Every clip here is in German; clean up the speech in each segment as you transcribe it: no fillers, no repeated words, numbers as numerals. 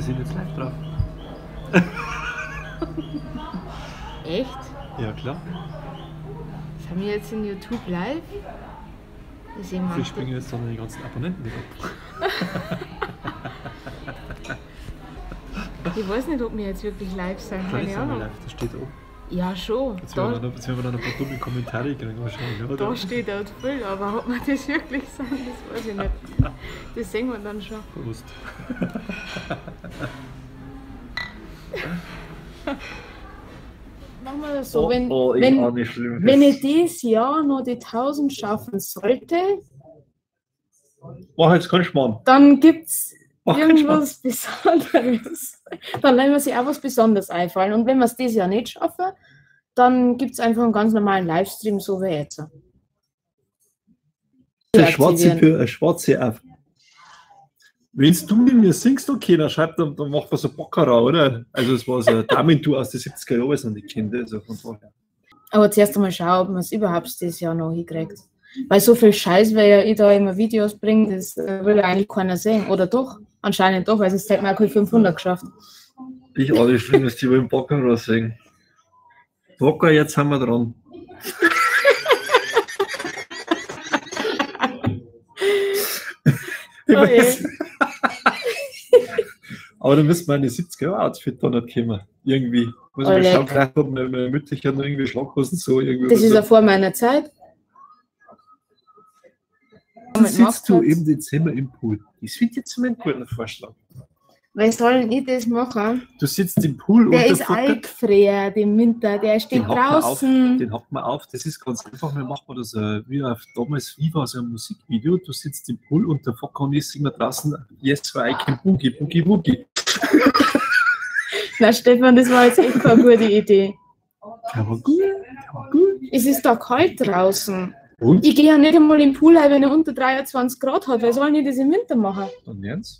sind jetzt live drauf. Echt? Ja, klar. Sind wir jetzt in YouTube live? Wir springen jetzt dann die ganzen Abonnenten nicht ab. Ich weiß nicht, ob wir jetzt wirklich live sind. Keine Ahnung. Live, das steht oben. Ja, schon. Jetzt werden wir dann ein paar dumme Kommentare kriegen wahrscheinlich, oder? Da steht auch viel, aber ob wir das wirklich sind, das weiß ich nicht. Das sehen wir dann schon. Bewusst. Machen wir das so, wenn ich dieses Jahr noch die 1000 schaffen sollte, Mach jetzt keinen Schmarrn. dann gibt es irgendwas Besonderes. Dann lassen wir sich auch was Besonderes einfallen. Und wenn wir es dieses Jahr nicht schaffen, dann gibt es einfach einen ganz normalen Livestream, so wie jetzt. Der schwarze auf. Wenn du mit mir singst, okay, dann schreib dann mach was so Baccarat, oder? Also es war so ein Damentour aus den 70er Jahren, was ich kenne. Also von daher. Aber zuerst einmal schauen, ob man es überhaupt dieses Jahr noch hinkriegt. Weil so viel Scheiß, weil ja ich da immer Videos bringe, das will ja eigentlich keiner sehen. Oder doch? Anscheinend doch, weil sonst hätte man auch 500 geschafft. Ich alle schlimm, dass die wollen Baccarat singen. Baccarat, jetzt sind wir dran. Aber dann müssen wir eine 70er-Outfit da nicht kommen. Irgendwie. Muss ich mal schauen, vielleicht hat meine Mütter noch irgendwie Schlaghosen so. Irgendwie das ist ja vor meiner Zeit. Dann sitzt du im Dezember im Pool. Das wird jetzt mein guter Vorschlag. Wie soll ich das machen? Du sitzt im Pool der ist altgefriert im Winter, der steht draußen. Den hockt man auf, das ist ganz einfach. Wir machen das wie auf damals Viva, so ein Musikvideo. Du sitzt im Pool und der Focker und ich singen draußen Yes, I can boogie, boogie, boogie. Na Stefan, das war jetzt echt keine gute Idee. Aber gut, aber gut. Es ist da kalt draußen. Und? Ich gehe ja nicht einmal im Pool, wenn er unter 23 Grad hat. Wer soll denn das im Winter machen? Dann ernst?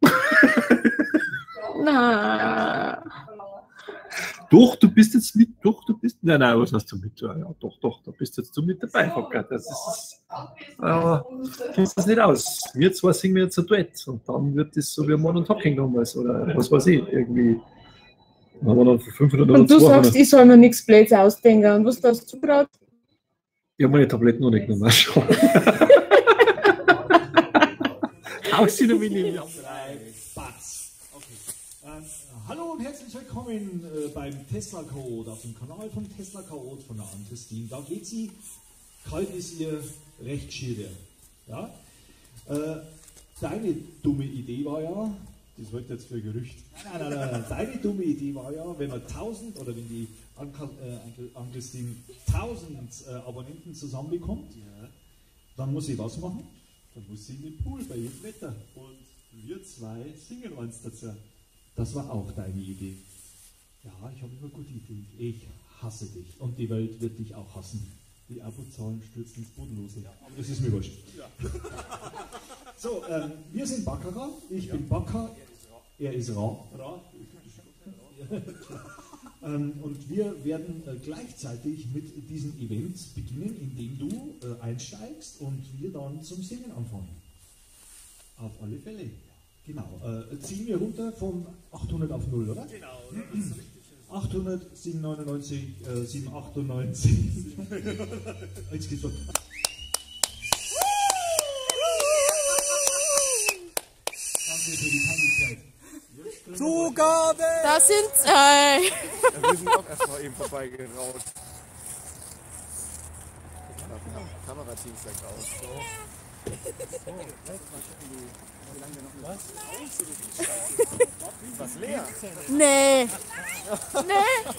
Na. Doch, du bist jetzt mit, doch, du bist, nein, was hast du mit? Ja, doch, da bist jetzt du mit dabei, Fokker. Das ist, kennst das nicht aus. Wir zwei singen jetzt ein Duett und dann wird das so wie Modern Talking damals oder was weiß ich, irgendwie. Dann haben wir dann 500 und du sagst, ich soll mir nichts Blöds ausdenken. Und was hast du gerade? Ich habe meine Tabletten noch nicht genommen. Hallo und herzlich willkommen beim Tesla Code auf dem Kanal von Tesla Code von der Ann-Christine. Da geht sie, kalt ist ihr recht schilder. Ja? Deine dumme Idee war ja, das wird jetzt für Gerücht. Nein. Deine dumme Idee war ja, wenn man 1000 oder wenn die Ann-Christine 1000 Abonnenten zusammenbekommt, ja, dann muss sie was machen? Dann muss sie in den Pool bei jedem Wetter. Und wir zwei singen uns dazu. Das war auch deine Idee. Ja, ich habe immer gute Ideen. Ich hasse dich. Und die Welt wird dich auch hassen. Die Abozahlen stürzen ins Bodenlose. Ja, aber das ist mir wurscht. Ja. So, wir sind Baccarat. Ich bin Bacca. Er ist Ra. Und wir werden gleichzeitig mit diesen Events beginnen, indem du einsteigst und wir dann zum Singen anfangen. Auf alle Fälle. Genau. Ziehen wir runter von 800 auf 0, oder? Genau. 800, 799, 798. Jetzt geht's los. Danke für die Peinlichkeit. Zugabe! Da sind sie! Ja, wir sind auch erstmal eben vorbeigerauscht. Kamerateam sagt aus. So. Was? Was leer? Nee. Nee.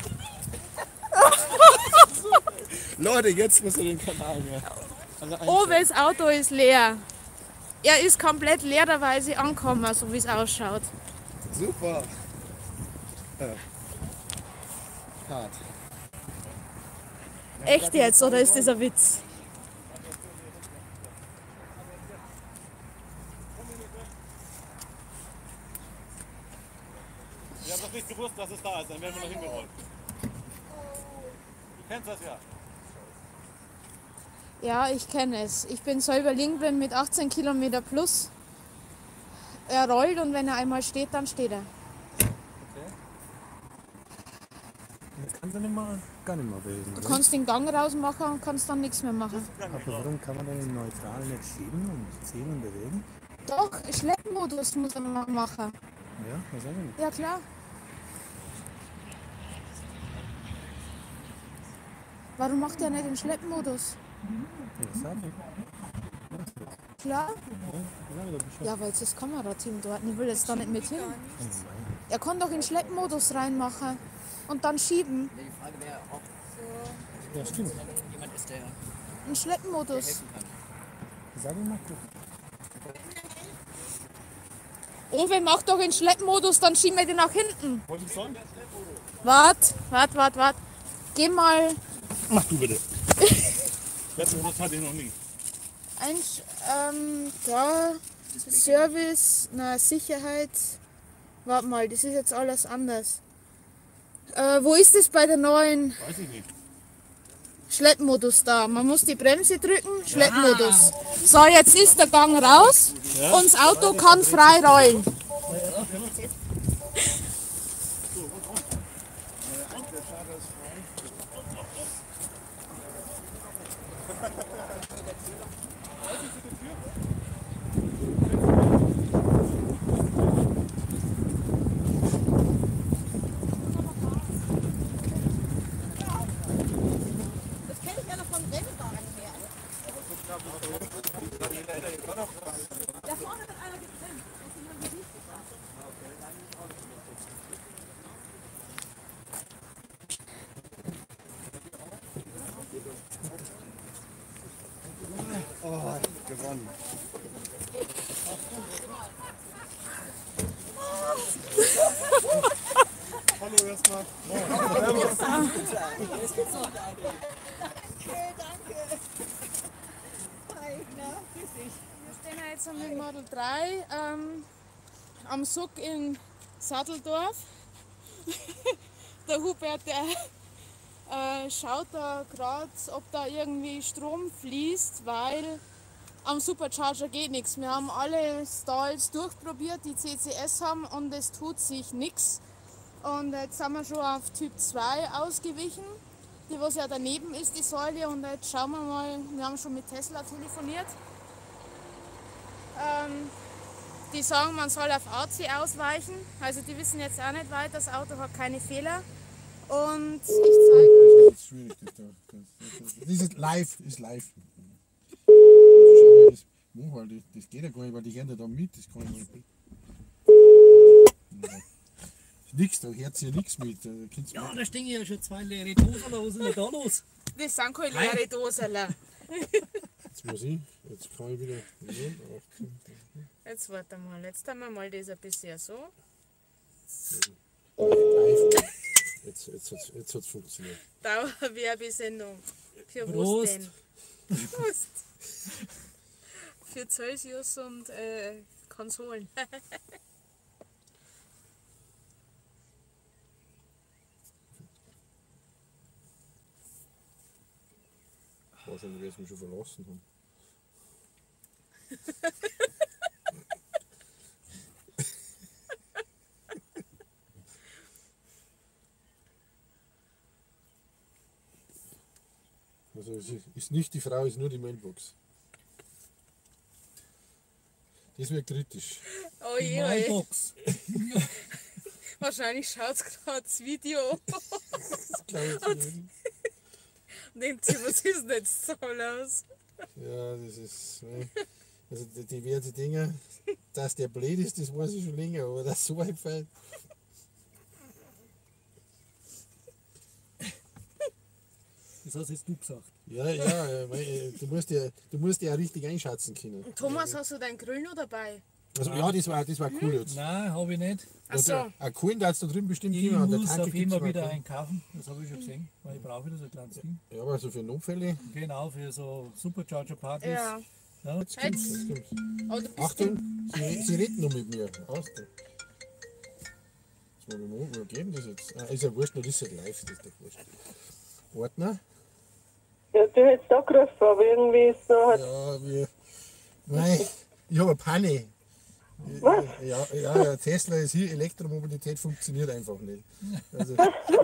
Leute, jetzt müsst ihr den Kanal mehr. Oves Auto ist leer. Er ist komplett leererweise angekommen, so wie es ausschaut. Super. Hart. Echt jetzt, oder ist das ein Witz? Ich habe noch nicht gewusst, dass es da ist, dann werden wir noch hingerollt. Du kennst das ja. Ja, ich kenne es. Ich bin selber Lingbin mit 18 Kilometer plus. er rollt und wenn er einmal steht, dann steht er. Okay. Und jetzt kannst du gar nicht mehr bewegen. Du kannst den Gang rausmachen und kannst dann nichts mehr machen. Aber warum kann man den neutral nicht schieben und ziehen und bewegen? Doch, Schleppmodus muss er machen. Ja, was auch nicht. Ja klar. Warum macht er nicht den Schleppmodus? Ja, sag ich. Klar? Ja, da bist du. Ja, aber jetzt ist das Kamerateam dort. Ich will jetzt da nicht mit hin. Er kann doch in Schleppmodus reinmachen und dann schieben. Die Frage wäre, ob Ja, stimmt. jemand ist, der In Schleppmodus. helfen kann. Sag ich mal. Owe, mach doch in Schleppmodus, dann schieben wir den nach hinten. Wollen Sie sagen? Wart. Geh mal Mach du bitte. Schleppmodus hatte ich noch nie. da, Service, Sicherheit. Warte mal, das ist jetzt alles anders. Wo ist es bei der neuen Weiß ich nicht. Schleppmodus da? Man muss die Bremse drücken, Schleppmodus. So, jetzt ist der Gang raus und das Auto kann frei rollen. Gewonnen. Hallo erstmal. Wir stehen jetzt mit Model 3 am Suck in Satteldorf. Der Hubert, der schaut da gerade, ob da irgendwie Strom fließt, weil am Supercharger geht nichts. Wir haben alle Stalls durchprobiert, die CCS haben, und es tut sich nichts. Und jetzt sind wir schon auf Typ 2 ausgewichen, die was ja daneben ist, die Säule. Und jetzt schauen wir mal, wir haben schon mit Tesla telefoniert. Die sagen, man soll auf AC ausweichen. Also die wissen jetzt auch nicht weiter, das Auto hat keine Fehler. Und ich zeige Das ist schwierig. Das ist live. Ist live. Schau mir das an, weil das geht ja gar nicht, weil die gehen ja da mit. Das kann ich nicht. Nix, da hört ja nichts mit. Ja, da stehen ja schon 2 leere Dosen. Was ist denn da los? das sind keine leere Dosen. Jetzt muss ich, jetzt kann ich wieder. Jetzt warte mal, jetzt haben wir mal das ein bisschen so. Live. Jetzt hat es funktioniert. Dauerwerbesendung. Für was Prost. denn? Prost. Für Celsius und Konsolen. Wahrscheinlich werden sie mich schon verlassen haben. Also es ist nicht die Frau, es ist nur die Mailbox. Das wird kritisch. Oh Die je, Mailbox. wahrscheinlich schaut es gerade das Video. Das glaube ich nicht. Denkt sie, was ist denn jetzt so los? Ja, das ist. Also die werden Dinge, dass der blöd ist, das weiß ich schon länger, aber das so weit fällt. Das hast jetzt du gesagt. Ja, du musst ja richtig einschätzen können. Thomas, hast du dein Grill noch dabei? Also ja, das war cool jetzt. Nein, habe ich nicht. Achso, Ein Kohlen, da da drüben bestimmt Ich jemand. muss auf immer wieder einkaufen. Das habe ich schon gesehen, weil ich brauche wieder so ein kleines Ding. Ja, aber so für Notfälle. Genau, für so Supercharger-Partys. ja. Ja. Jetzt kommt's, jetzt kommt's. Aber du bist Achtung, sie reden noch mit mir. Hast du? Jetzt mal wo geben das jetzt? Ah, ist ja wurscht, das ist ja live, das ist doch wurscht. Ordner? Ja, du hättest angerufen, aber irgendwie ist so halt. Ja, wir. Nein, ich habe eine Panne. Ja, Tesla ist hier, Elektromobilität funktioniert einfach nicht. Also,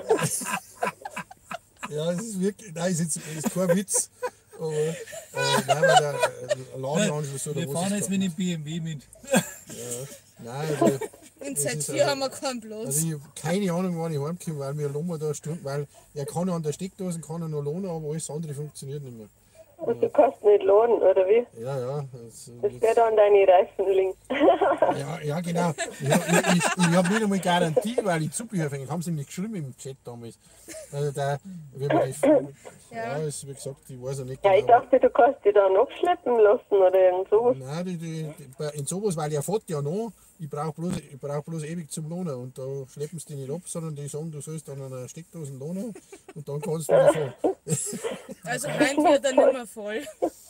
ja, es ist wirklich, nein, ist kein Witz. Aber, nein, weil der Ladenanschluss oder Wir was fahren ist jetzt da? mit dem BMW mit. Nein, also, In es ist Z4 haben wir keinen bloß. also ich habe keine Ahnung, wann ich heimkomme, weil wir lassen da Stunden, weil er kann an der Steckdose kann er noch lohnen, aber alles andere funktioniert nicht mehr. Und du kannst nicht lohnen, oder wie? Ja. Das wird an deine Reifen liegen. Ja, genau. Ich habe nicht einmal Garantie, weil ich Zubehör fänge. Haben sie nämlich geschrieben im Chat damals. Also da, wenn man das, ja, ist, wie gesagt, ich weiß ja nicht Ja, ich dachte, du kannst dich da noch schleppen lassen oder irgend sowas. Nein, in sowas, weil er fährt ja noch. Ich brauch bloß ewig zum Lohnen und da schleppen sie die nicht ab, sondern die sagen, du sollst dann an einer Steckdose lohnen und dann kannst du wieder fahren. Also meint wird er nicht mehr voll.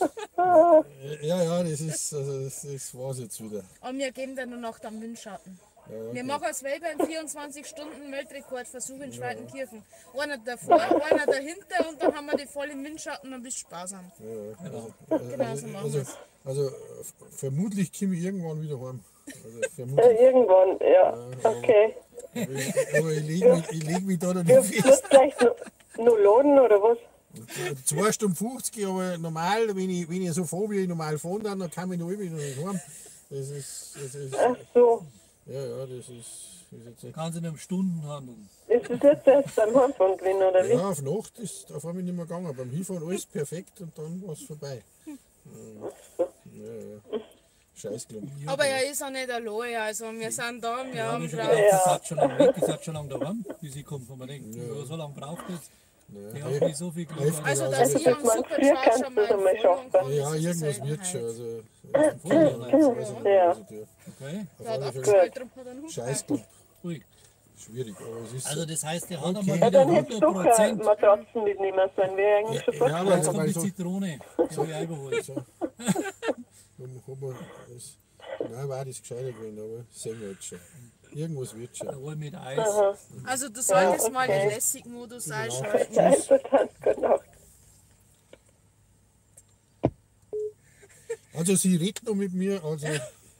Ja, das ist, also das war's jetzt wieder. Und wir geben dann nur noch den Windschatten. Ja, Wir machen als Weber einen 24-Stunden-Weltrekordversuch in Schweitenkirchen. Einer davor, einer dahinter und dann haben wir die voll im Windschatten und bist sparsam. Genau so machen wir es. Also vermutlich komme ich irgendwann wieder heim. Also vermutlich. Irgendwann, ja. Okay. Aber ich leg mich da noch nicht Wirst fest. du vielleicht noch lohnen oder was? 2 Stunden 50, aber normal, wenn ich so fahre, wie ich normal fahren dann kann ich noch nicht heim. Das ist Ach so. ja, das ist jetzt nicht. Kann sich nicht um Stunden handeln. Ist das jetzt erst beim Heimfahren gewesen, oder wie? Ja, auf Nacht ist auf einmal nicht mehr gegangen. Beim Hinfahren alles perfekt und dann war es vorbei. Ja. Scheiß gelungen. Aber er ist auch nicht allein, also wir sind da, wir Ja, haben ich schon drauf. gedacht, die seid schon lange weg, die seid schon lange daheim, wie sie kommt. Und man denkt, so lange braucht es. Die haben nicht so viel Glück. Also Ja, dass also ich am man früher Supercharger kannst du mal es einmal folgen schaffen. kann, Ja, das ist irgendwas eine wird schon. Seltenheit. Also, Ja. Okay. Der hat alle Fälle. abgestellt, darum hat er einen Hund. Scheiß Club. Ui. Schwierig, aber es ist Also so. das heißt, der hat Okay. einmal Ja, wieder dann hättest du doch 100%. Matratzen mitnehmen sollen, wäre eigentlich schon fast Ja, aber Jetzt jetzt kommt die so. Zitrone. Die habe ich eingeholt. So. Nein, war das gescheiter gewesen, aber sehen wir jetzt schon. Irgendwas wird schon. Roll mit Eis. Also du solltest mal den Lässig-Modus einschalten. Ja, interessant, genau. Also sie redet noch mit mir, also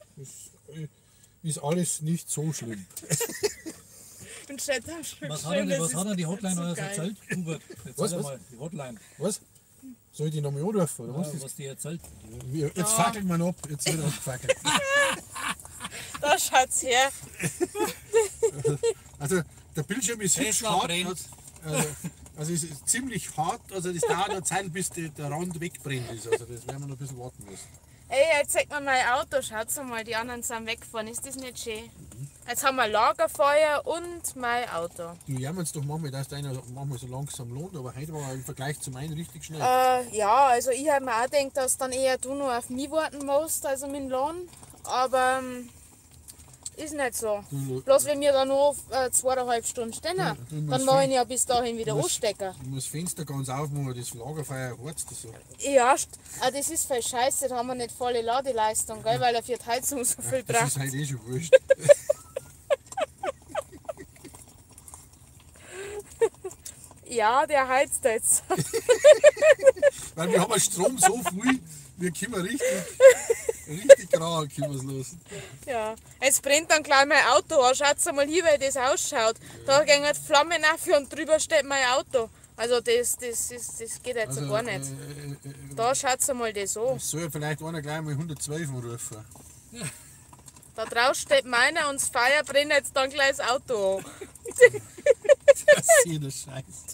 ist alles nicht so schlimm. Im Chat haben schon Was geschrieben, hat das er die ist Hotline so alles geil. erzählt? Hubert, Was, erzähl was? mal die Hotline. Was? Soll ich die nochmal anrufen, oder was? Ja, was die erzählt. Jetzt fackelt man ab, jetzt wird abgefackelt. Da schaut's her. Also der Bildschirm ist hübsch Tesla hart. brennt. Also es ist ziemlich hart, also das dauert eine Zeit, bis der Rand wegbrennt ist. Also das werden wir noch ein bisschen warten müssen. Ey, jetzt zeig mir mein Auto, schaut mal, die anderen sind weggefahren, ist das nicht schön? Jetzt haben wir Lagerfeuer und mein Auto. Du jammerst doch manchmal, dass deiner manchmal so langsam lohnt, aber heute war er im Vergleich zu meinen richtig schnell. Ja, also ich habe mir auch gedacht, dass dann eher du noch auf mich warten musst, also mein Lohn. Aber ist nicht so. Bloß wenn wir da noch 2,5 Stunden stehen, du dann musst mache ich fin- ihn ja bis dahin wieder du musst- anstecken. Du musst das Fenster ganz aufmachen, das Lagerfeuer heizt das so. Ja, das ist voll scheiße, da haben wir nicht volle Ladeleistung, gell, weil er für die Heizung so viel Das braucht. ist halt eh schon wurscht. Ja, der heizt jetzt. Weil wir haben einen Strom so viel, wir können richtig grau können wir's lassen. Ja, jetzt brennt dann gleich mein Auto an. Schaut mal hier, wie das ausschaut. Da gehen halt Flammen auf und drüber steht mein Auto. Also das geht jetzt so gar nicht. Da schaut mal das an. Es soll vielleicht einer gleich mal 112 anrufen. Da draußen steht meiner und das Feuer brennt jetzt dann gleich das Auto an. Das ist jeder Scheiß.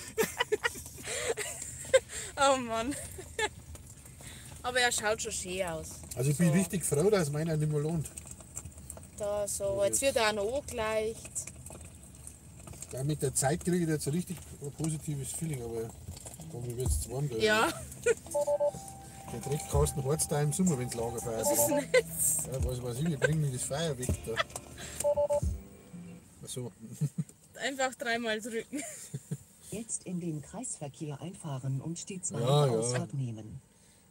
Oh Mann. Aber er schaut schon schön aus. Also ich bin richtig froh, dass meiner nicht mehr lohnt. Da so, jetzt wird er auch noch angeleicht. Ja, mit der Zeit kriege ich jetzt ein richtig positives Feeling, aber mir wird es zu warm da. Ja, Der Dreckkasten heizt da im Sommer, wenn es Lagerfeuer das ist brennt. nett. Ja, was weiß ich, wir bringen das Feuer weg da. Achso. Einfach dreimal drücken. Jetzt in den Kreisverkehr einfahren und die zweite Ja, ja. Ausfahrt nehmen.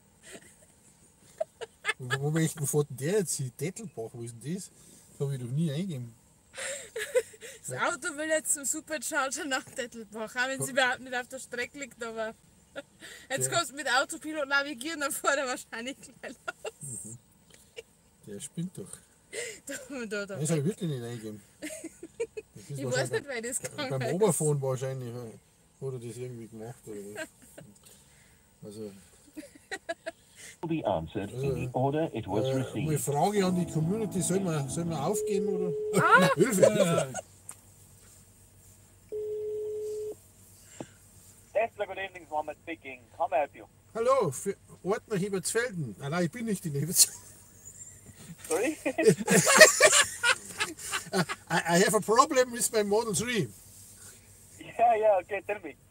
Wo welchen fährt denn der jetzt hin? Dettelbach, wo ist denn das? Das habe ich noch nie eingegeben. Das Auto will jetzt zum Supercharger nach Dettelbach, auch wenn es überhaupt nicht auf der Strecke liegt, aber jetzt kannst du mit Autopilot navigieren, dann fährt er wahrscheinlich gleich los. Der spinnt doch. Da. Das soll ich wirklich nicht eingeben. Das ist Ich weiß nicht, weil das gegangen beim ist. Oberphone wahrscheinlich hat er das irgendwie gemacht. Oder was. Also, Be answered in the order it was mal received. Frage an die Community, soll man aufgeben oder? Ah! Hilfe! Tesla, good evening, Mohammed speaking. How may I help you? Hallo, für Ordner Hebertsfelden. Ah, nein, ich bin nicht in Hebertsfelden. Sorry? I have a problem with my Model 3. yeah, okay, tell me.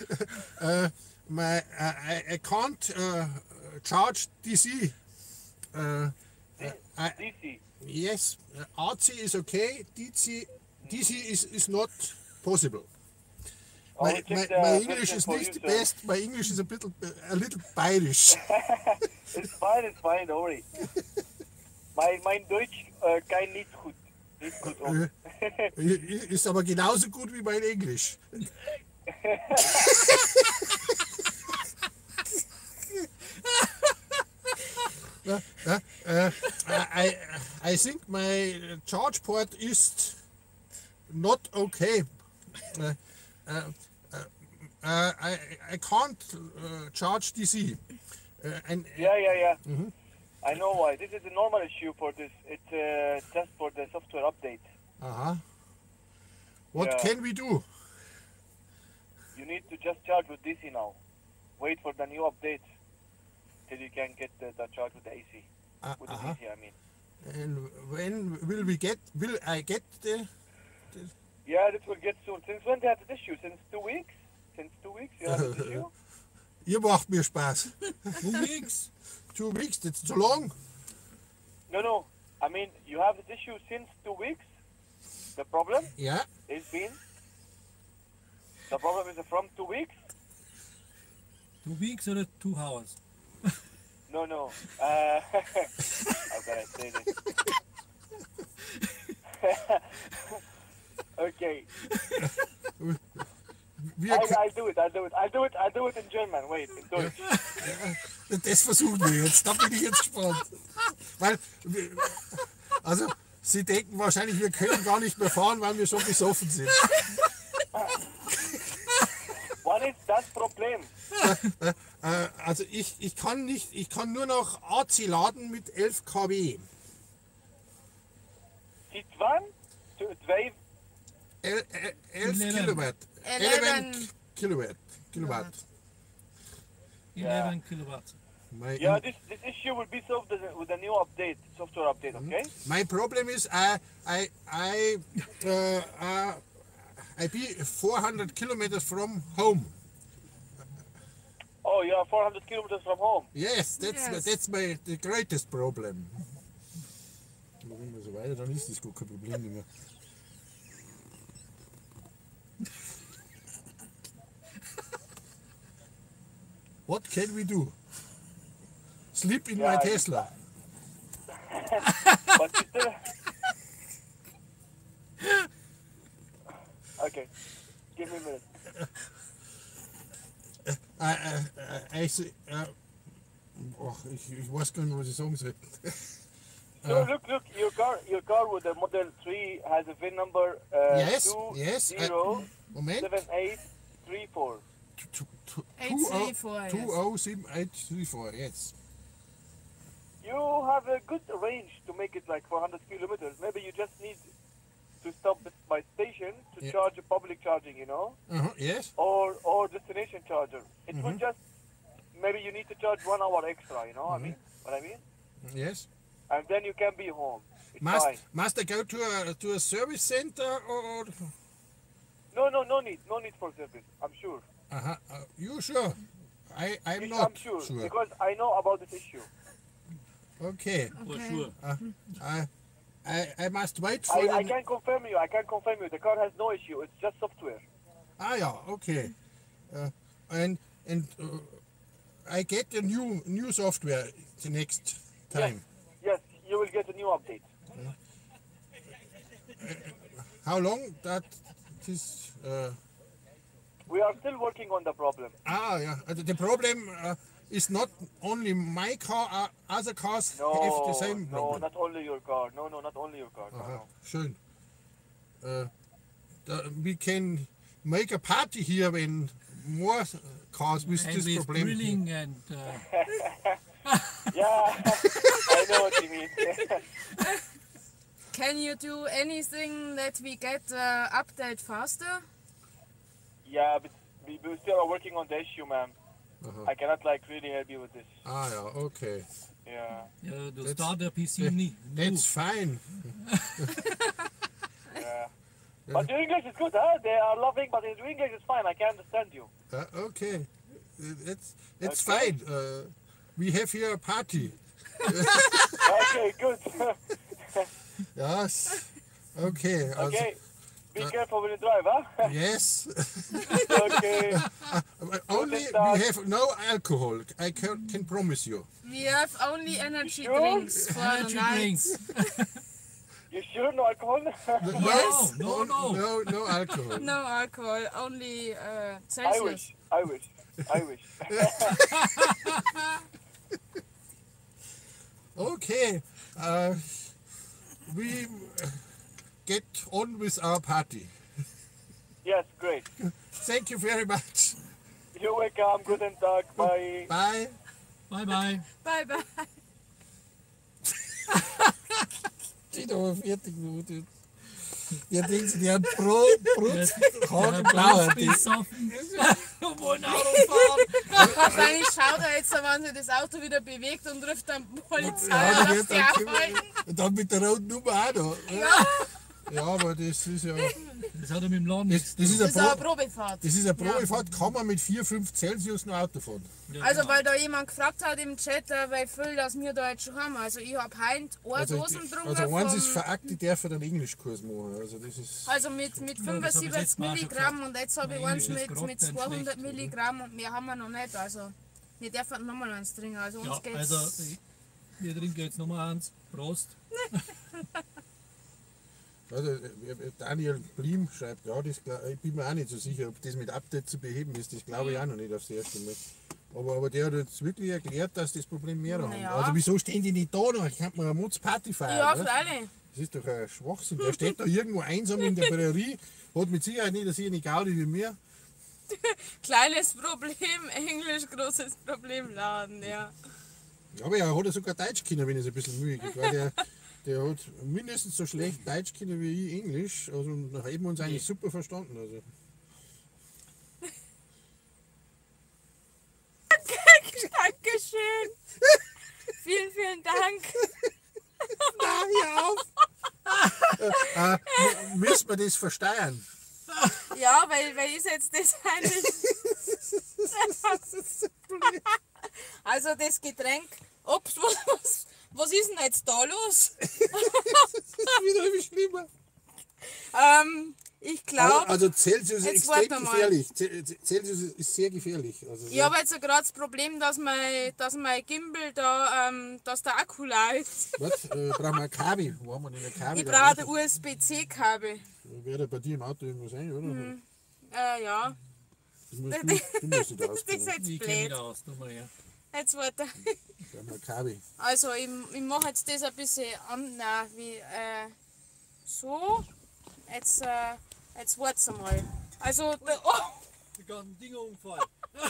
I can't charge DC. DC. Yes, AC is okay. DC is not possible. My English is not the best. My English is a little bayerisch. It's fine, don't worry. Mein Deutsch kein nicht gut. Nicht gut. Ist aber genauso gut wie mein Englisch. I think my charge port is not okay. I can't charge DC. Yeah. Mhm. I know why. This is a normal issue for this. It's just for the software update. What Yeah. can we do? You need to just charge with DC now. Wait for the new update till you can get the charge with the AC. With the DC, I mean. And when will I get the? Yeah, this will get soon. Since when they have this issue? Since 2 weeks? Since 2 weeks you have this issue? Ihr macht mir Spaß. 2 weeks? 2 weeks, that's too long. No. I mean, you have this issue since 2 weeks. The problem Yeah. is the problem is from 2 weeks. 2 weeks or 2 hours? No. How can I say this? Okay. I'll do it in German. Wait, in Deutsch. Das versuchen wir jetzt. Da bin ich jetzt gespannt. Weil, also, Sie denken wahrscheinlich, wir können gar nicht mehr fahren, weil wir schon besoffen sind. What is das Problem? Also ich kann nur noch AC laden mit 11 kW. Seit wann? 12? 11 Kilowatt. 11 Kilowatt. 11 kilowatts. Yeah, this issue will be solved with a new update, software update, okay? My problem is I be 400 kilometers from home. Oh, you are 400 kilometers from home. Yes, that's the greatest problem. Wenn wir so weiter, dann ist das gar kein Problem mehr. What can we do? Sleep in my Tesla. But you still... Okay, give me a minute. Ich weiß gar nicht, was ich sagen soll. So look, your car with the Model 3 has a VIN number Yes. 207834. 207834, yes. You have a good range to make it like 400 kilometers. Maybe you just need to stop by station to charge a public charging, you know? Yes. Or destination charger. It will just, maybe you need to charge 1 hour extra, you know what I mean? Yes. And then you can be home. It's fine. Must I go to a service center or? No need for service, I'm sure. You sure? I'm I'm not sure, because I know about this issue. Okay. For sure. I must wait for I can confirm you. The car has no issue. It's just software. Yeah, okay. And I get the new software the next time. Yes, you will get a new update. How long that is? We are still working on the problem. Yeah. The problem it's not only my car, other cars have the same No, problem. not only your car. No, not only your car. Aha, No. schön. We can make a party here when more cars with And this with problem. grilling and Yeah, I know what you mean. Can you do anything that we get update faster? Yeah, but we still are working on the issue, ma'am. I cannot like really help you with this. Ah ja, okay. Yeah. ja, du starter PC nie. That's fine. Yeah. But your English is good, huh? They are loving, but your English is fine. I can understand you. Okay, it's Okay. fine. We have here a party. Okay, good. Yes. Okay. also- Okay. Be careful when you drive, huh? Yes. Okay. Only Guten we Tag. have no alcohol. I can promise you. We have only energy sure? drinks for Energy the night. drinks. You sure no alcohol? Yes. No alcohol. No alcohol, only I Celsius. wish. I wish. Okay. We get on with our party. Yes, great. Thank you very much. You're welcome. Guten Tag. Bye. Bye. Bye bye. Bye bye. Steht aber fertig. Der denkt sich, der hat Brot, Hagelblauer. Besoffen. Wir wollen Auto fahren. Wahrscheinlich schaut er jetzt, wenn sich das Auto wieder bewegt und ruft dann Polizei Ja, und der auf wird die dann aufhalten. Und dann mit der roten Nummer auch noch. Ja, aber das ist ja. Das hat er mit dem Laden nichts. Das ist Das ist eine eine Probefahrt. Das ist eine Probefahrt, kann man mit 4, 5 Celsius noch Auto fahren. Also weil da jemand gefragt hat im Chat, wie viel das wir da jetzt schon haben. Also ich habe heute eine Also, Dosen drunter also eins ist vom, verackt, ich darf einen Englischkurs machen. Also das ist. also mit das hab ich 75 letztes Mal schon Milligramm und jetzt habe ich eins Englisch ist mit grad 200 schlecht, Milligramm und mehr haben wir noch nicht. Also wir dürfen nochmal eins trinken. Also uns Ja, geht's. also wir trinken jetzt nochmal eins. Prost. Also, Daniel Blim schreibt, ja, ich bin mir auch nicht so sicher, ob das mit Update zu beheben ist. Das glaube ich auch noch nicht aufs erste Mal. Aber der hat jetzt wirklich erklärt, dass das Problem mehr haben. Ja. Also wieso stehen die nicht da noch? Ich kann mir eine Mutzparty feiern. Ja, ne? freilich. Das ist doch ein Schwachsinn. Der steht da irgendwo einsam in der Prärie, hat mit Sicherheit nicht so eine Gaudi wie mir. Kleines Problem, Englisch, großes Problem, Laden, ja. Ja, aber er hat ja sogar Deutsch können, wenn es ein bisschen mühe gibt. Weil der hat mindestens so schlecht Deutsch können wie ich Englisch. Also da haben wir uns eigentlich super verstanden. Also. Dankeschön. Vielen, vielen Dank. Müssen wir das versteuern? Ja, weil ich jetzt das eigentlich. Also das Getränk. Ups, was ist denn jetzt da los? Wieder schlimmer. Ich glaube. Also Celsius ist Jetzt extrem warte mal. gefährlich. Celsius ist sehr gefährlich. Also Ich habe jetzt gerade das Problem, dass mein Gimbal da, dass der Akku lädt. Was? Brauchen wir ein Kabel? Wo haben wir denn ein Kabel? Ich brauche ein USB-C-Kabel. Wäre bei dir im Auto irgendwo sein, oder? Ja. Du musst dich da Das ist auskennen. jetzt Ich kenne mich blöd. da aus. Nochmal her. Jetzt warte. Brauchen wir ein Kabel. Also ich mache jetzt das ein bisschen nein, wie so. Jetzt warte mal. Also oh, Die ganzen Dinge umfallen.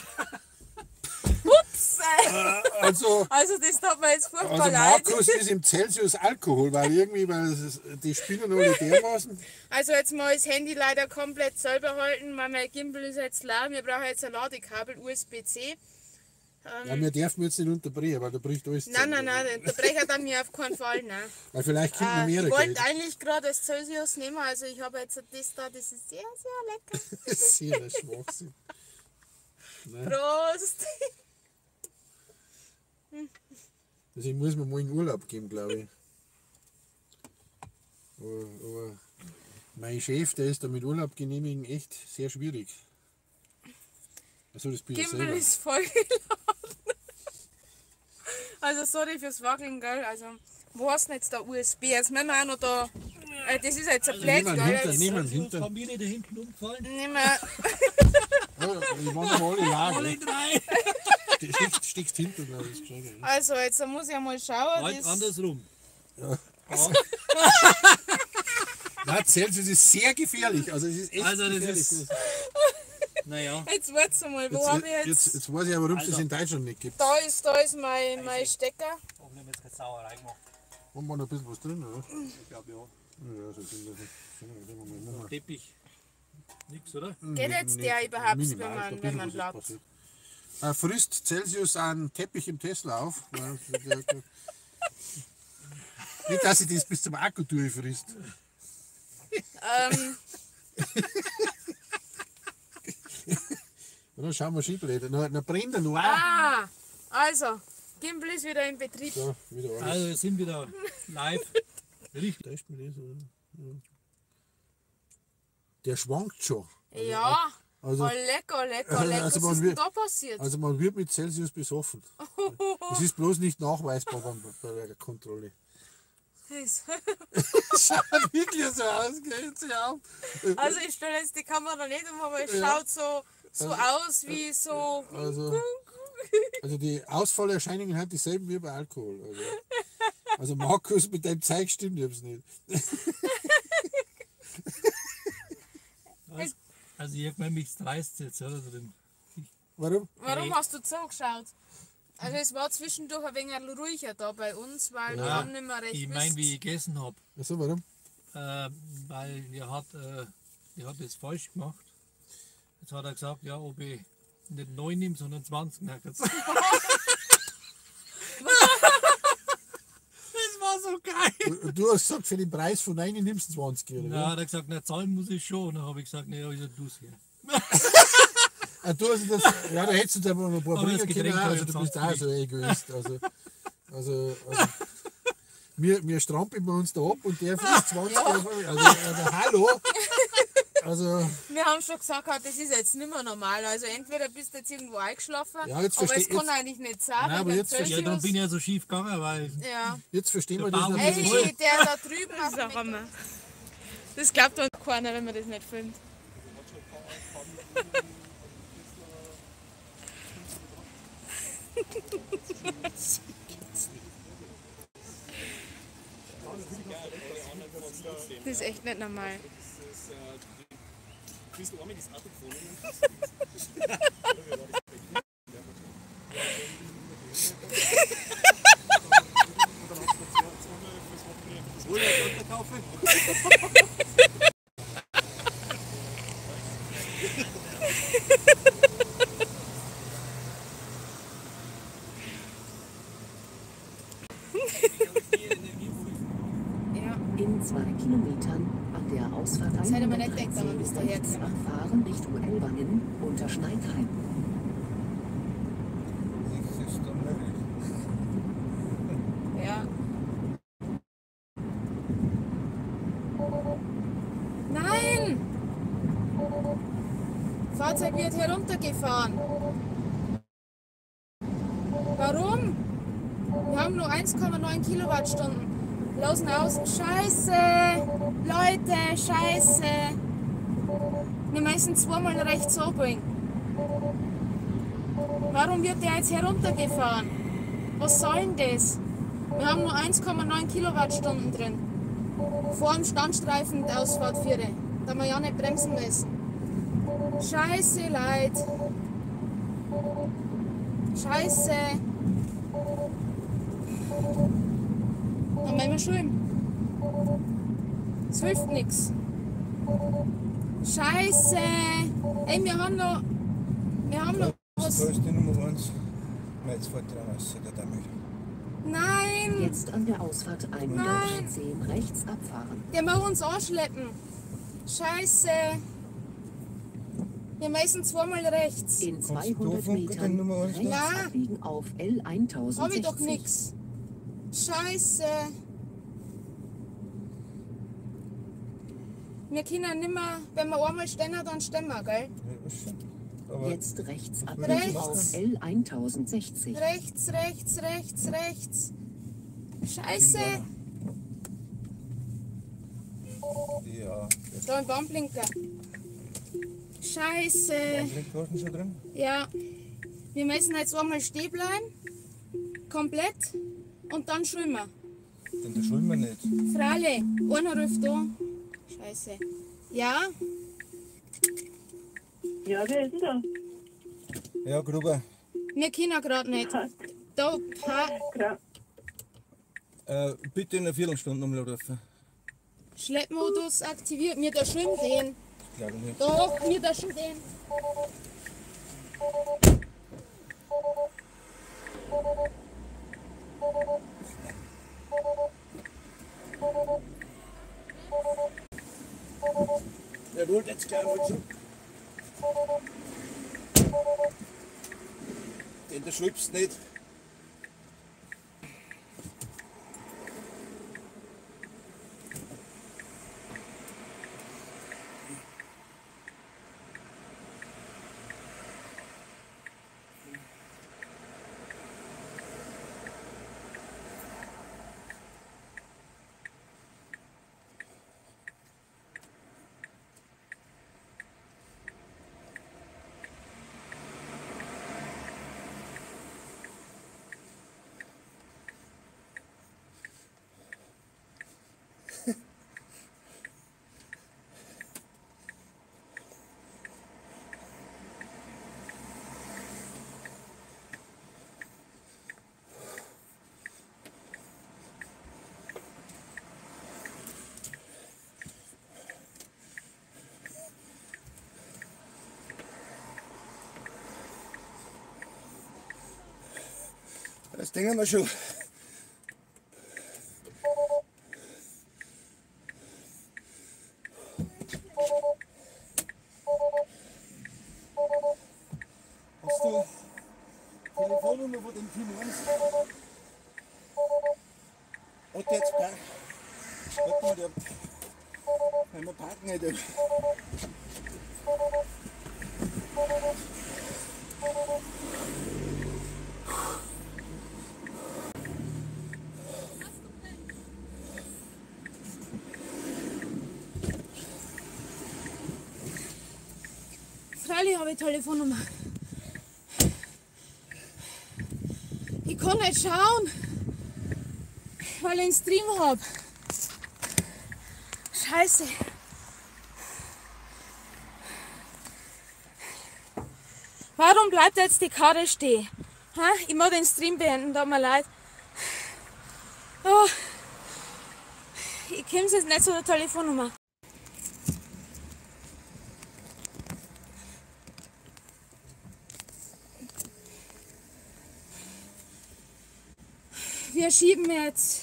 ups! Also Also das tut mir jetzt furchtbar Also leid. Markus ist im Celsius Alkohol, weil die spinnen alle dermaßen. Also jetzt mal das Handy leider komplett selber halten, weil mein Gimbal ist jetzt leer. Wir brauchen jetzt ein Ladekabel USB-C. Ja, wir dürfen jetzt nicht unterbrechen, weil da bricht alles Nein, zusammen. der Brecher dann mir auf keinen Fall. Nein. Weil vielleicht kommt noch mehr Ich wollte Geld. eigentlich gerade das Celsius nehmen, also ich habe jetzt das da, das ist sehr, sehr lecker. Das ist sehr ein Schwachsinn. Nein. Prost! Also ich muss mir mal in Urlaub geben, glaube ich. Aber mein Chef, der ist da mit Urlaub genehmigen echt sehr schwierig. Also das bin ich Gimbal selber. ist voll geladen. Also sorry fürs Wackeln, gell? Also wo hast du denn jetzt da USB? Jetzt müssen wir auch noch da. Das ist jetzt ein Blöd, gell? Niemand Die hinter. Familie da hinten umgefallen. Nicht mehr. Ja, die waren aber alle Alle Lager. drei. Stichst hinten, das ist gescheit. Also, jetzt muss ich einmal schauen. Halt andersrum. Ja. Nein, Celsius ist sehr gefährlich. Also, es ist echt gefährlich. Ist, naja. Jetzt wart's mal, wo habe ich jetzt? Jetzt weiß ich aber, warum es das in Deutschland nicht gibt. Da ist mein Stecker. Oh, wir haben jetzt keine Sauerei gemacht. Haben wir noch ein bisschen was drin, oder? Ich glaube ja. Ja, so sind wir. Teppich. Nix, oder? Geht jetzt der überhaupt, wenn man glaubt? Frisst Celsius einen Teppich im Tesla auf? Nicht, dass sie das bis zum Akku durchfrisst. Dann schauen wir Schiebräder. Dann brennt er noch. Ah, also, Gimbal ist wieder in Betrieb. So, wieder alles. Also, wir sind wieder live. Richtig. Der schwankt schon. Ja, also, lecker. Also was ist denn da passiert? Also man wird mit Celsius besoffen. Es ist bloß nicht nachweisbar bei der Kontrolle. Schaut wirklich so aus, geht sich auf. Also ich stelle jetzt die Kamera nicht um, aber es schaut so aus wie so... Also die Ausfallerscheinungen haben dieselben wie bei Alkohol. Also Markus, mit deinem Zeug stimmt jetzt nicht. Also ich habe mich dreist jetzt, oder? Warum? Warum hast du zugeschaut? Also es war zwischendurch ein wenig ruhiger da bei uns, weil wir haben nicht mehr recht ich meine, wie ich gegessen habe. Achso, warum? Weil ihr hat das falsch gemacht. Jetzt hat er gesagt, ja, ob ich nicht 9 nehme, sondern 20. Das war so geil. Du hast gesagt, für den Preis von 9 nimmst du 20, oder? Ja, hat er gesagt, na, zahlen muss ich schon. Und dann habe ich gesagt, ne, also du es hier. Du hast das, ja, da hättest du da noch ein paar bringen können, also du bist auch so ein Egoist. Also wir strampeln uns da ab und der frisst 20 also hallo. Also, wir haben schon gesagt, das ist jetzt nicht mehr normal. Also entweder bist du jetzt irgendwo eingeschlafen, ja, jetzt aber es kann eigentlich nicht sein. Nein, aber jetzt ja, dann bin ich ja so schief gegangen, weil... Ja. Jetzt verstehen wir das nicht. Ey, der da drüben auf dem... Das glaubt doch keiner, wenn man das nicht filmt. Das ist echt nicht normal. In 2 Kilometern an der Ausfahrt das hätte man nicht gedacht, aber bis dahin abfahren Richtung Ellwangen unter Schneidheim. Ja. Nein! Fahrzeug wird heruntergefahren. Warum? Wir haben nur 1,9 Kilowattstunden. Losen aus. Scheiße! Leute, scheiße! Wir müssen zweimal rechts abbiegen. Warum wird der jetzt heruntergefahren? Was soll denn das? Wir haben nur 1,9 Kilowattstunden drin. Vor dem Standstreifen der Ausfahrt 4. Da wir ja nicht bremsen müssen. Scheiße, Leute! Scheiße! Dann müssen wir schwimmen. Es hilft nichts. Scheiße! Ey, wir haben noch was. Da ist die Nummer 1. Jetzt fährt der raus, der damit. Nein! Jetzt an der Ausfahrt 110 rechts abfahren. Der muss uns anschleppen. Scheiße! Wir müssen zweimal rechts. In 200 Metern rechts abbiegen auf L1060. Hab ich doch nix. Scheiße! Wir können nicht mehr, wenn wir einmal stehen, dann stehen wir, gell? Aber jetzt rechts abbiegen auf L1060. Rechts. Scheiße! Ja. Da ein Baumblinker. Scheiße! Baumblinker hast du schon drin? Ja. Wir müssen jetzt einmal stehen bleiben, komplett, und dann schwimmen. Dann schwimmen wir nicht. Freilich, einer ruft an. Scheiße. Ja? Ja, wer ist denn da? Ja, Gruber. Wir können gerade nicht. Da, Bitte in einer Viertelstunde nochmal rufen. Schleppmodus aktiviert. Wir da schwimmen den. Glaube ich nicht. Doch, wir da schwimmen den. Er wollte jetzt gleich mal zu. Den schwibst nicht. Das Ding haben wir schon. Hast du Telefonnummer von dem Team 1? Und jetzt gar. Warte mal, der. Wenn wir parken nicht. Freilich habe ich Telefonnummer. Ich kann nicht schauen, weil ich einen Stream habe. Scheiße. Warum bleibt jetzt die Karre stehen? Ha? Ich muss den Stream beenden, tut mir leid. Oh. Ich komme jetzt nicht zu der Telefonnummer. Wir schieben jetzt.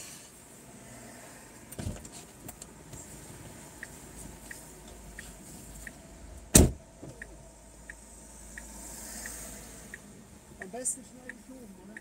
Am besten schnell geschoben, oder?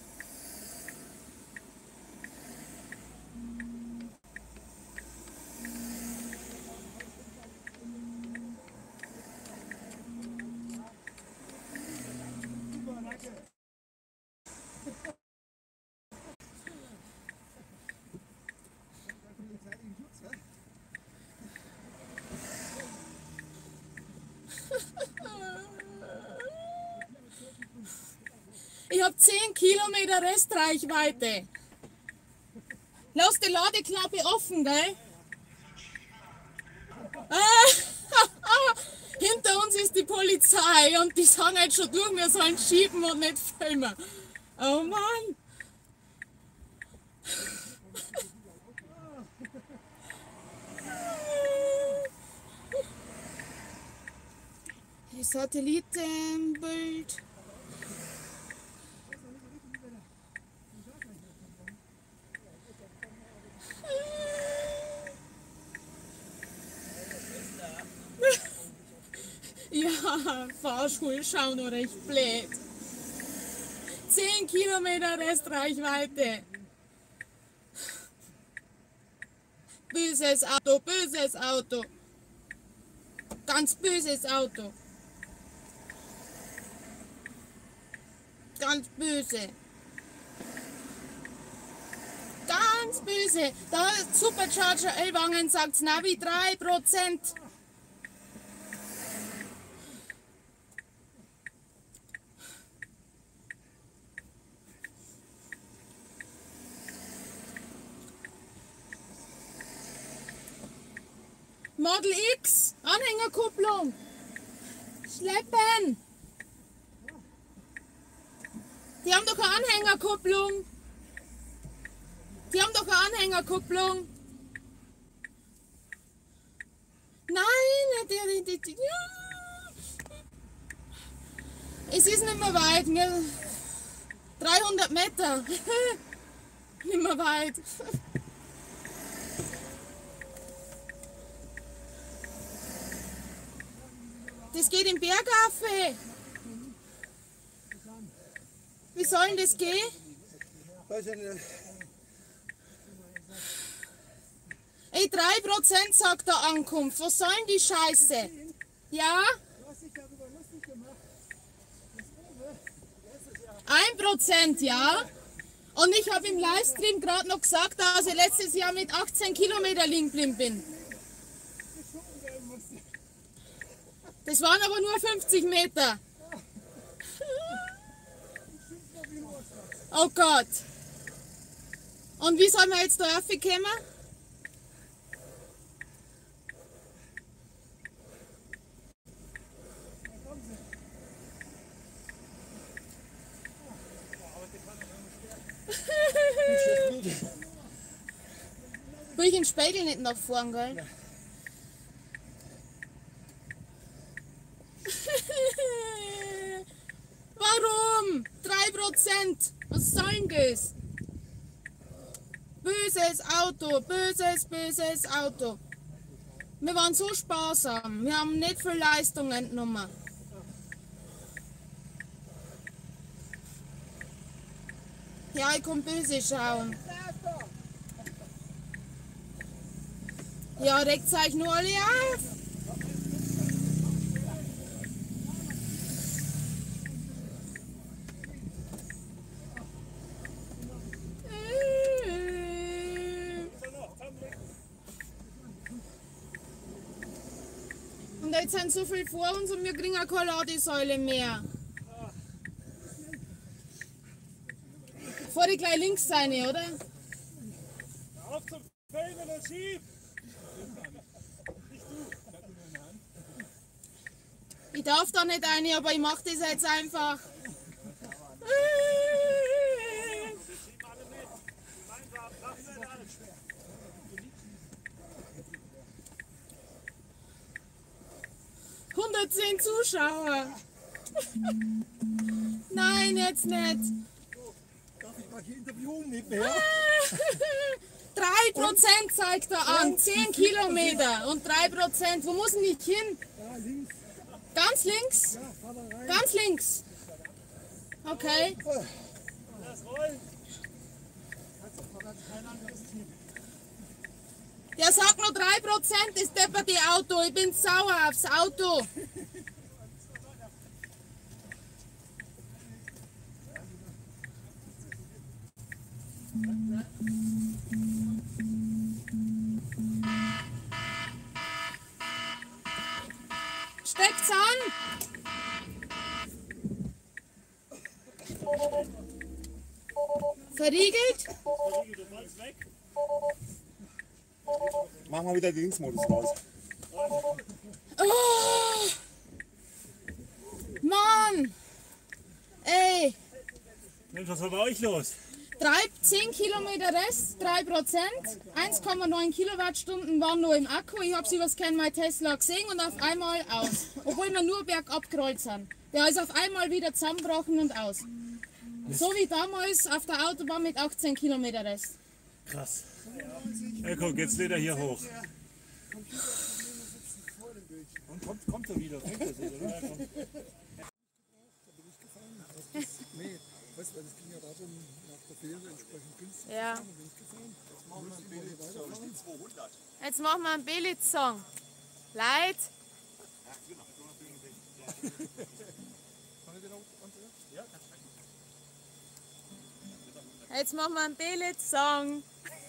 Ich habe 10 Kilometer Restreichweite. Lass die Ladeklappe offen, gell? Hinter uns ist die Polizei und die sagen jetzt schon durch, wir sollen schieben und nicht filmen. Oh Mann! Satellitenbild. Ja, Fahrschul schauen noch recht blöd. 10 Kilometer Restreichweite. Böses Auto, böses Auto. Ganz böses Auto. Ganz böse. Ganz böse. Da Supercharger Ellwangen sagt Navi 3%. Model X, Anhängerkupplung. Schleppen. Die haben doch keine Anhängerkupplung. Die haben doch keine Anhängerkupplung. Nein, es ist nicht mehr weit. 300 Meter. Nicht mehr weit. Das geht im Bergaffe. Wie soll denn das gehen? Weiß ich nicht. Ey, 3% sagt der Ankunft. Was soll denn die Scheiße? Ja? 1%, ja? Und ich habe im Livestream gerade noch gesagt, dass ich letztes Jahr mit 18 Kilometer liegen geblieben bin. Das waren aber nur 50 Meter. Oh Gott. Und wie sollen wir jetzt da raufkommen? Will ich den Spiegel nicht nach vorn, gell? Ja. Warum? 3%. Was soll denn das? Böses Auto, böses Auto. Wir waren so sparsam. Wir haben nicht viel Leistung entnommen. Ja, ich kann böse schauen. Ja, regt euch nur alle auf. Und jetzt sind so viel vor uns und wir kriegen auch keine Ladesäule mehr. Vor die gleich links sein, oder? Auf zum Filmen und schieb! Ich darf da nicht rein, aber ich mache das jetzt einfach. ...110 Zuschauer. Nein, jetzt nicht. Darf ich mal hier interviewen mit mir? 3% zeigt er an, 10 Kilometer und 3%. Wo muss denn ich hin? Ja, links. Ganz links? Ja, fahr da rein. Ganz links. Okay. Lass rollen. Der sagt nur 3%, das deppert die Auto. Ich bin sauer aufs Auto. Steckt's an? Verriegelt? Mach mal wieder den Linksmodus raus. Oh, Mann! Ey! Mensch, was war bei euch los? 10 Kilometer Rest, 3%, 1,9 Kilowattstunden waren nur im Akku. Ich habe sie übers Scan My Tesla gesehen und auf einmal aus. Obwohl wir nur bergab gerollt sind. Der ist auf einmal wieder zusammengebrochen und aus. So wie damals auf der Autobahn mit 18 Kilometer Rest. Krass. Ja, guck, jetzt lädt er hier hoch. Und kommt er wieder? Fängt er sich, oder? Nee, weißt du, das ging ja darum, nach der Fähre entsprechend günstig Ja. zu fahren, bin ich gefahren. Jetzt machen wir einen Belitz-Song. Leid. Jetzt machen wir einen Belitz-Song.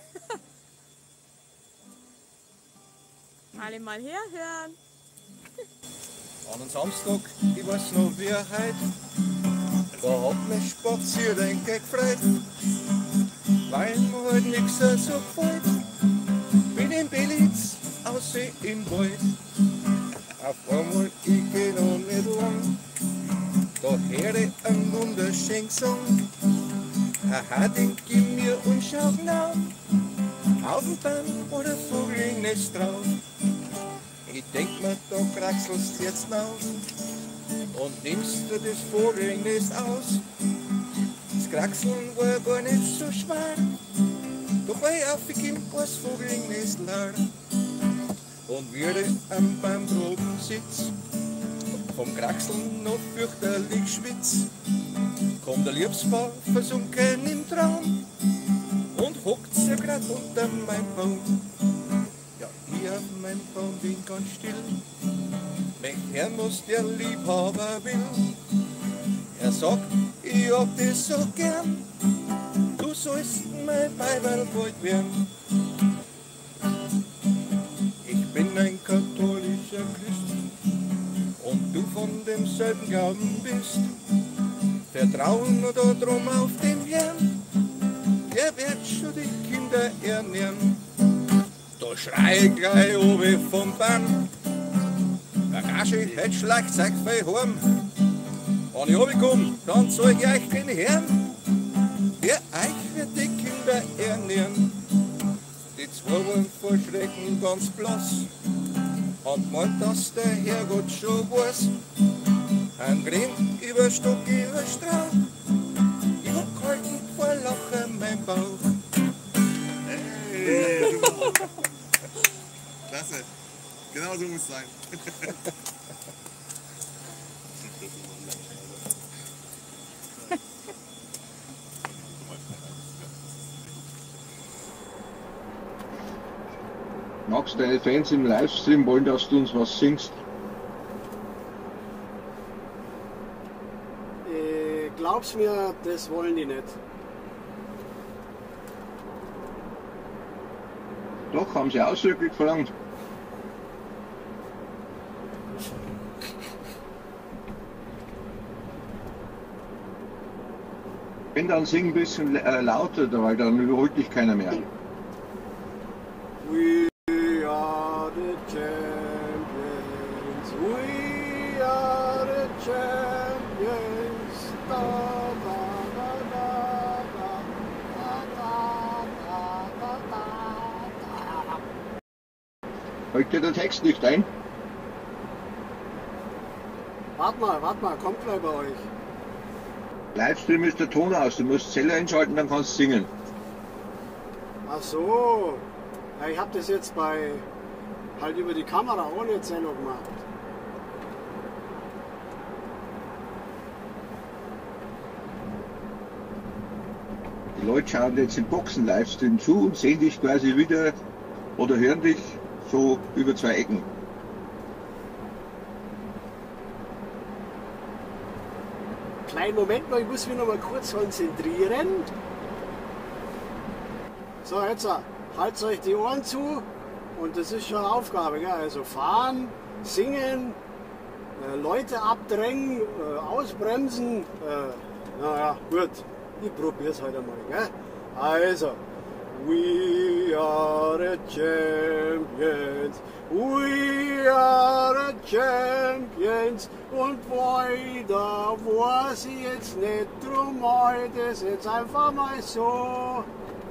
Alle mal herhören. An einem Samstag, ich weiß noch wie heute, da hat mich Spaziergang gefreut, weil mir halt nichts so gefällt. Bin in Belitz aus sie in den Wald. Auf einmal, ich geh noch nicht lang, da hör ich einen wunderschönen Song. Haha, denk ich mir und schau genau, auf dem Baum oder Vogelnest drauf. Ich denk mir, da kraxelst jetzt auf und nimmst du das Vogelnest aus. Das Kraxeln war gar nicht so schwer, doch weil auf ich im Vogelnest lag. Und wie ich am Baum droben sitz, vom Kraxeln noch fürchterlich schwitz, kommt der Liebspaar versunken im Traum und hockt sich grad unter meinem Baum. Ja, ich auf meinem Baum bin ganz still, mein Herr, was der Liebhaber will. Er sagt, ich hab das so gern, du sollst mein Weiberl bald werden. Ich bin ein katholischer Christ und du von demselben Glauben bist. Vertrauen oder drum auf den Herrn, der wird schon die Kinder ernähren. Da schrei ich gleich oben vom Bahn, Garage, heute Schlagzeug für heim. Wenn ich runterkomme, dann zeig ich euch den Herrn, der euch wird die Kinder ernähren. Die zwei waren vor Schrecken ganz blass und meint, dass der Herrgott schon weiß. Ein Grimm über Stock, über Strauch, ich hab gehalten vor Lachen mein Bauch. Hey, du. Klasse, genau so muss es sein. Max, deine Fans im Livestream wollen, dass du uns was singst. Glaub's mir, das wollen die nicht. Doch, haben sie ausdrücklich verlangt. Wenn dann sing ein bisschen lauter, weil dann überholt dich keiner mehr. We are the champions, we are the champions. Da, da, da, da, da, da, da, da, da. Fällt dir der Text nicht ein? Warte mal, kommt gleich bei euch. Livestream ist der Ton aus, du musst Zeller einschalten, dann kannst du singen. Ach so, ja, ich habe das jetzt halt über die Kamera ohne Zello gemacht. Die Leute schauen jetzt im Boxen-Livestream zu und sehen dich quasi wieder oder hören dich so über zwei Ecken. Kleinen Moment mal, ich muss mich noch mal kurz konzentrieren. So, jetzt haltet euch die Ohren zu und das ist schon eine Aufgabe. Gell? Also fahren, singen, Leute abdrängen, ausbremsen. Naja, gut, ich probiere es heute mal. Gell? Also, we are the champions, we are the champions. Und weiter weiß ich jetzt nicht, drum heute ist jetzt einfach mal so.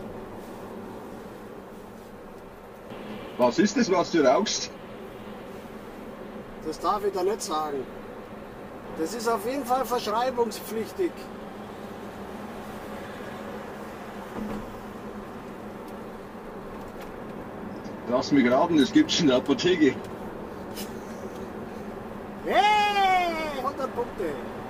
Was ist das, was du rauchst? Das darf ich da nicht sagen. Das ist auf jeden Fall verschreibungspflichtig. Lass mich raten, das gibt's in der Apotheke. Hey, 100 Punkte.